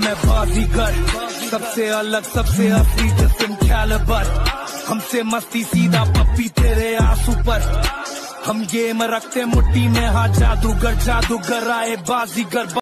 मैं बाजीगर, सबसे अलग सबसे असली डिफरेंट कैलिबर। हमसे मस्ती सीधा पप्पी तेरे आंसू पर। हम गेम रखते मुट्ठी में, हाँ जादूगर जादूगर आए बाजीगर।